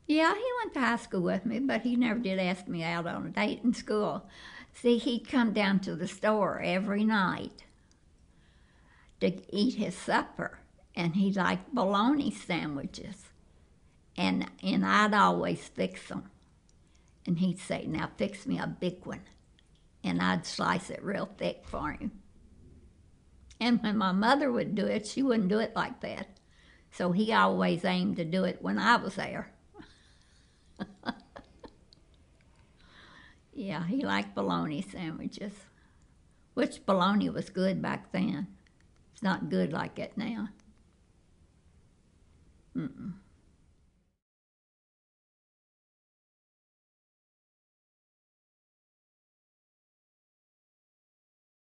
Yeah, he went to high school with me, but he never did ask me out on a date in school. See, he'd come down to the store every night to eat his supper, and he liked bologna sandwiches, and I'd always fix them. And he'd say, "Now fix me a big one," and I'd slice it real thick for him. And when my mother would do it, she wouldn't do it like that. So he always aimed to do it when I was there. Yeah, he liked bologna sandwiches, which bologna was good back then. It's not good like it now. Mm-mm.